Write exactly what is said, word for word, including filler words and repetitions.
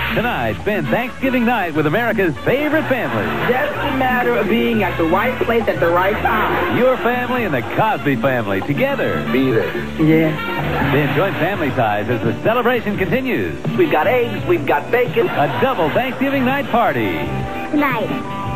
Tonight, spend Thanksgiving night with America's favorite family. Just a matter of being at the right place at the right time. Your family and the Cosby family together. Be there. Yeah. Then join family ties as the celebration continues. We've got eggs, we've got bacon. A double Thanksgiving night party. Tonight.